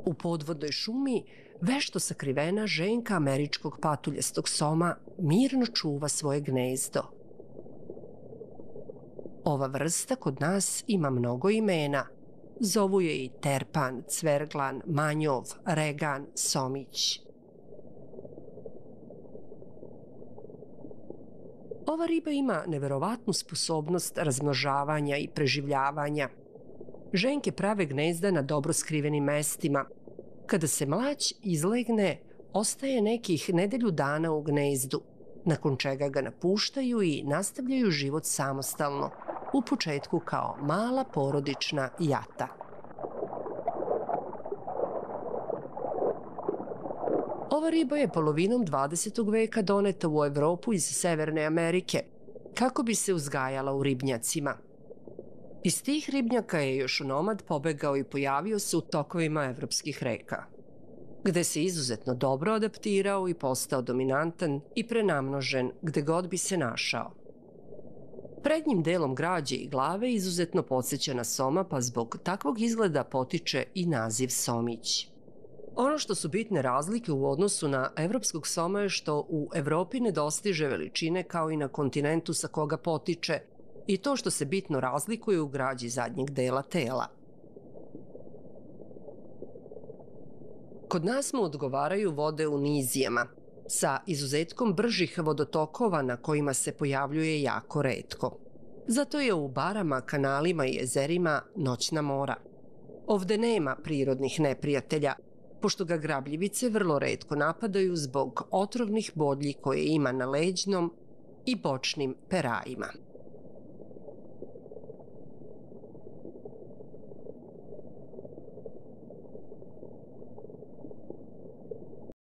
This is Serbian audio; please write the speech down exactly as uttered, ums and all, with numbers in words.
U podvodnoj šumi vešto sakrivena ženka američkog patuljastog soma mirno čuva svoje gnezdo. Ova vrsta kod nas ima mnogo imena. Zovu je i terpan, cverglan, manjov, regan, somić. Ova riba ima neverovatnu sposobnost razmnožavanja i preživljavanja. Ženke prave gnezda na dobro skrivenim mestima. Kada se mlać izlegne, ostaje nekih nedelju dana u gnezdu, nakon čega ga napuštaju i nastavljaju život samostalno, u početku kao mala porodična jata. Ova riba je polovinom dvadesetog veka doneta u Evropu iz Severne Amerike, kako bi se uzgajala u ribnjacima. Iz tih ribnjaka je još onomad pobegao i pojavio se u tokovima evropskih reka, gde se izuzetno dobro adaptirao i postao dominantan i prenamnožen gde god bi se našao. Prednjim delom građe i glave izuzetno podsjeća na soma, pa zbog takvog izgleda potiče i naziv somić. Ono što su bitne razlike u odnosu na evropskog soma je što u Evropi ne dostiže veličine kao i na kontinentu sa koga potiče i to što se bitno razlikuje u građi zadnjeg dela tela. Kod nas mu odgovaraju vode u nizijama, sa izuzetkom bržih vodotokova na kojima se pojavljuje jako retko. Zato je u barama, kanalima i jezerima noćna mora. Ovde nema prirodnih neprijatelja, pošto ga grabljivice vrlo retko napadaju zbog otrovnih bodlji koje ima na leđnom i bočnim perajima.